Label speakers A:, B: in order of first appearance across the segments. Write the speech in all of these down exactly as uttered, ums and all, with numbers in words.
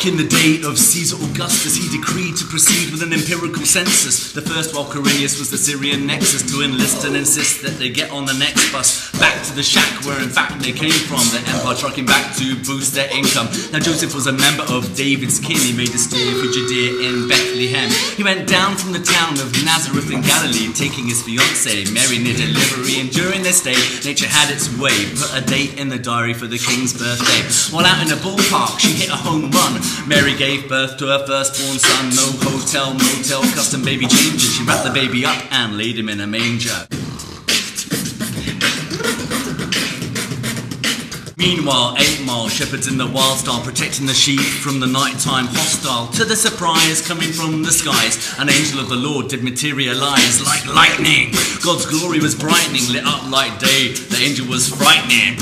A: in the day of Caesar Augustus, he decreed to proceed with an empirical census. The first, while Quirinius was the Syrian nexus, to enlist and insist that they get on the next bus back to the shack where in fact they came from, the empire trucking back to boost their income. Now Joseph was a member of David's kin. He made a steer for Judea in Bethlehem. He went down from the town of Nazareth in Galilee, taking his fiancée Mary near delivery, and during their stay nature had its way, put a date in the diary for the king's birthday. While out in a ballpark she hit a home run. Mary gave birth to her firstborn son. No hotel, motel, custom baby changes. She wrapped the baby up and laid him in a manger. Meanwhile, eight mile shepherds in the wild style, protecting the sheep from the nighttime hostile. To the surprise coming from the skies, an angel of the Lord did materialize like lightning. God's glory was brightening, lit up like day. The angel was frightening.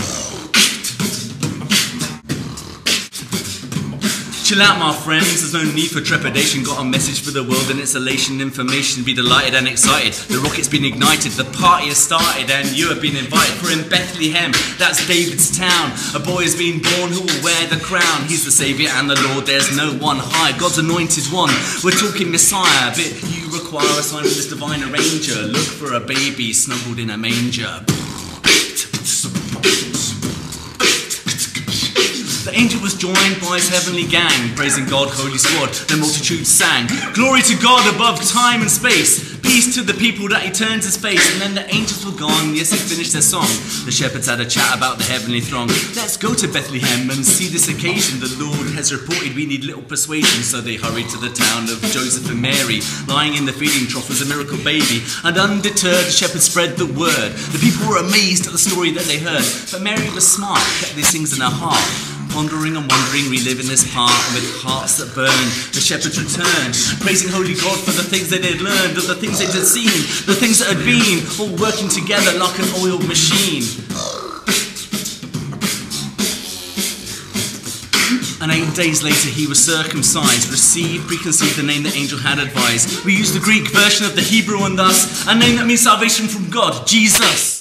A: Chill out, my friends, there's no need for trepidation. Got a message for the world and its elation. Information, be delighted and excited. The rocket's been ignited, the party has started, and you have been invited. For in Bethlehem, that's David's town, a boy has been born who will wear the crown. He's the Saviour and the Lord, there's no one high. God's anointed one, we're talking Messiah. But you require a sign from this divine arranger. Look for a baby snuggled in a manger. The angel was joined by his heavenly gang, praising God, holy squad, the multitude sang. Glory to God above time and space, peace to the people that he turns his face. And then the angels were gone, yes, they finished their song. The shepherds had a chat about the heavenly throng. Let's go to Bethlehem and see this occasion. The Lord has reported we need little persuasion. So they hurried to the town of Joseph and Mary. Lying in the feeding trough was a miracle baby, and undeterred the shepherds spread the word. The people were amazed at the story that they heard, but Mary was smart, kept these things in her heart. Pondering and wondering, reliving this part with hearts that burn. The shepherds returned, praising holy God for the things that they'd learned, of the things they'd seen, the things that had been, all working together like an oiled machine. And eight days later he was circumcised, received, preconceived the name the angel had advised. We use the Greek version of the Hebrew, and thus a name that means salvation from God, Jesus.